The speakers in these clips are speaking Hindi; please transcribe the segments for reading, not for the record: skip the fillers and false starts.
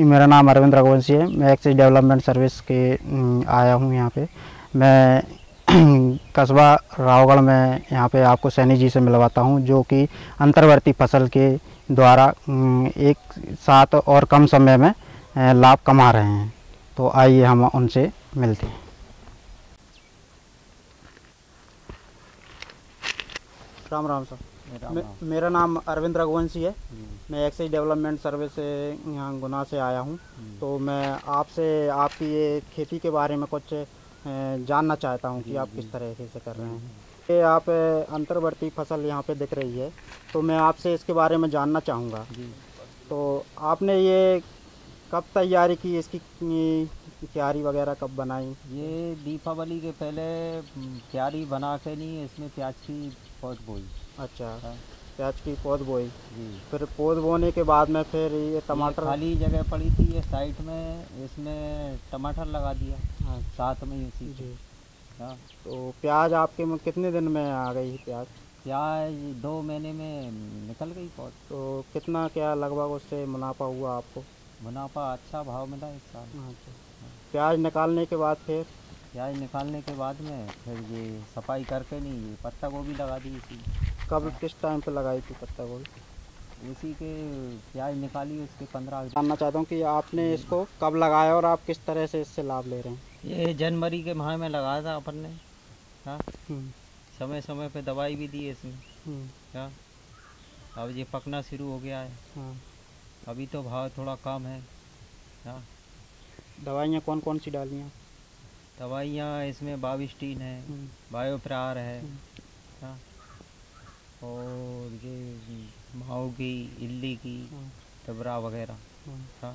मेरा नाम अरविंद रघुवंशी है। मैं एक्सिस डेवलपमेंट सर्विस के आया हूँ यहाँ पे। मैं कस्बा रावगढ़ में यहाँ पे आपको सैनी जी से मिलवाता हूँ, जो कि अंतर्वर्ती फसल के द्वारा एक साथ और कम समय में लाभ कमा रहे हैं। तो आइए हम उनसे मिलते हैं। राम राम सर। मेरा नाम अरविंद रघुवंशी है। मैं एक्सिस डेवलपमेंट सर्विस से यहाँ गुना से आया हूँ। तो मैं आपसे आपकी ये खेती के बारे में कुछ जानना चाहता हूँ कि आप किस तरह से कर रहे हैं। ये आप अंतर्वर्ती फसल यहाँ पे दिख रही है, तो मैं आपसे इसके बारे में जानना चाहूँगा। तो आपने ये कब तैयारी की, इसकी क्यारी वगैरह कब बनाई? ये दीपावली के पहले क्यारी बना के नहीं, इसमें प्याज की पौध बोई। अच्छा, हाँ प्याज की पौध बोई। जी। फिर पौध बोने के बाद में फिर ये टमाटर, खाली जगह पड़ी थी ये साइड में, इसमें टमाटर लगा दिया। हाँ, साथ में इसी जी। हाँ। तो प्याज आपके में कितने दिन में आ गई प्याज? प्याज 2 महीने में निकल गई पौध। तो कितना क्या लगभग उससे मुनाफा हुआ आपको? मुनाफा अच्छा भाव मिला इस साल। अच्छा। प्याज निकालने के बाद फिर? प्याज निकालने के बाद में फिर ये सफाई करके नहीं, ये पत्ता गोभी लगा दी इसी। कब किस टाइम पे लगाई थी पत्ता गोभी? इसी के प्याज निकाली उसके 15 जानना चाहता हूँ कि आपने इसको कब लगाया और आप किस तरह से इससे लाभ ले रहे हैं? ये जनवरी के माह में लगाया था अपन ने। हाँ, समय समय पे दवाई भी दी है इसमें। हाँ, अब ये पकना शुरू हो गया है। हाँ। अभी तो भाव थोड़ा कम है। हाँ। दवाइयाँ कौन कौन सी डाली हैं? दवाइयाँ इसमें बाविस्टीन है, बायोप्रार है। हाँ, और ये माओ की, इल्ली की, तबरा वगैरह। हाँ।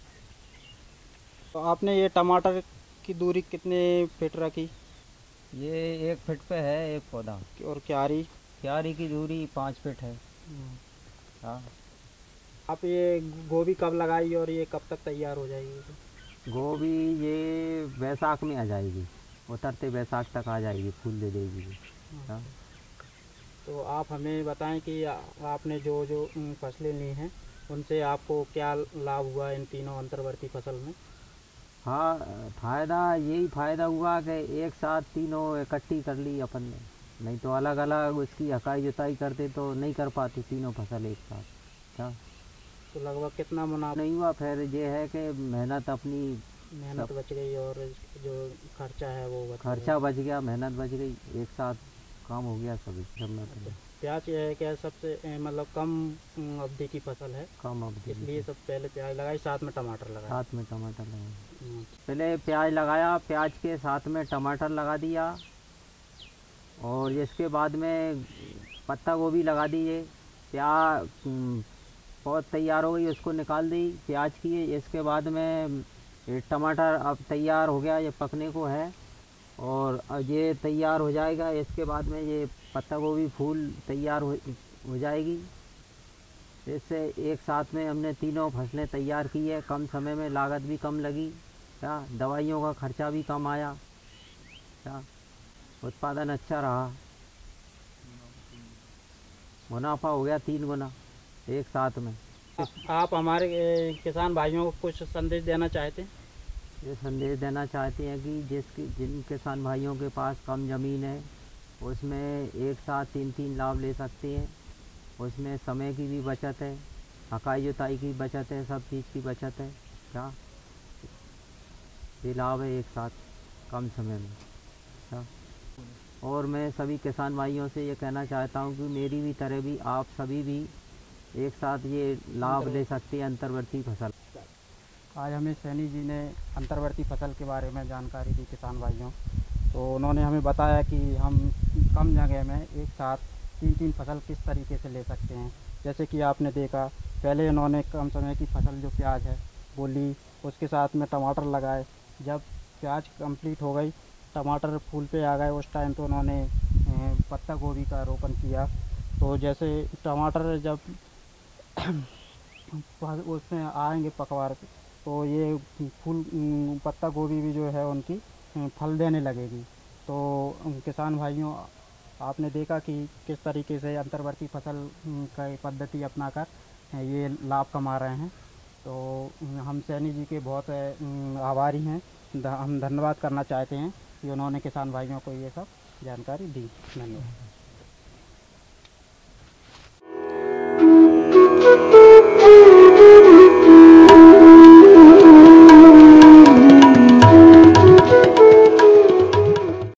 तो आपने ये टमाटर की दूरी कितने फीट रखी? ये 1 फीट पे है एक पौधा। और क्यारी की दूरी 5 फीट है। हाँ। आप ये गोभी कब लगाई और ये कब तक तैयार हो जाएगी? गोभी ये बैसाख में आ जाएगी, उतरते बैसाख तक आ जाएगी, फूल दे देगी। हाँ। तो आप हमें बताएं कि आपने जो जो फसलें ली हैं उनसे आपको क्या लाभ हुआ इन तीनों अंतर्वर्ती फसल में? हाँ, फ़ायदा यही फ़ायदा हुआ कि एक साथ तीनों इकट्ठी कर ली अपन ने, नहीं तो अलग अलग उसकी हकाई जुताई करते तो नहीं कर पाती तीनों फसल एक साथ। हाँ। तो लगभग कितना मुनाफा नहीं हुआ। फिर ये है कि मेहनत बच गई और जो खर्चा है वो खर्चा बच गया, मेहनत बच गई, एक साथ काम हो गया सभी सब में। प्याज है क्या सबसे मतलब कम अवधि की फसल है? कम अवधि, इसलिए सब पहले प्याज लगाई, साथ में टमाटर लगाया। पहले प्याज लगाया, प्याज के साथ में टमाटर लगा दिया, और इसके बाद में पत्ता गोभी लगा दी। ये प्याज बहुत तैयार हो गई, उसको निकाल दी प्याज की। इसके बाद में ये टमाटर अब तैयार हो गया, ये पकने को है और ये तैयार हो जाएगा। इसके बाद में ये पत्ता गोभी फूल तैयार हो जाएगी। इससे एक साथ में हमने तीनों फसलें तैयार की है, कम समय में, लागत भी कम लगी। क्या दवाइयों का खर्चा भी कम आया। क्या उत्पादन अच्छा रहा, मुनाफा हो गया 3 गुना एक साथ में। आप हमारे किसान भाइयों को कुछ संदेश देना चाहते हैं? ये संदेश देना चाहते हैं कि जिन किसान भाइयों के पास कम ज़मीन है, उसमें एक साथ 3-3 लाभ ले सकते हैं। उसमें समय की भी बचत है, हकाई जुताई की बचत है, सब चीज़ की बचत है। क्या ये लाभ है एक साथ कम समय में। क्या और मैं सभी किसान भाइयों से ये कहना चाहता हूँ कि मेरी भी तरह भी आप सभी भी एक साथ ये लाभ ले सकते हैं अंतर्वर्ती फसल। आज हमें सैनी जी ने अंतर्वर्ती फसल के बारे में जानकारी दी किसान भाइयों। तो उन्होंने हमें बताया कि हम कम जगह में एक साथ 3-3 फसल किस तरीके से ले सकते हैं। जैसे कि आपने देखा, पहले इन्होंने कम समय की फसल जो प्याज है वो ली, उसके साथ में टमाटर लगाए। जब प्याज कंप्लीट हो गई, टमाटर फूल पे आ गए, उस टाइम तो उन्होंने पत्ता गोभी का रोपण किया। तो जैसे टमाटर जब उसमें आएंगे पकवार, तो ये फूल पत्ता गोभी भी जो है उनकी फल देने लगेगी। तो किसान भाइयों, आपने देखा कि किस तरीके से अंतर्वर्ती फसल का पद्धति अपनाकर ये लाभ कमा रहे हैं। तो हम सैनी जी के बहुत आभारी हैं। हम धन्यवाद करना चाहते हैं कि उन्होंने किसान भाइयों को ये सब जानकारी दी। धन्यवाद।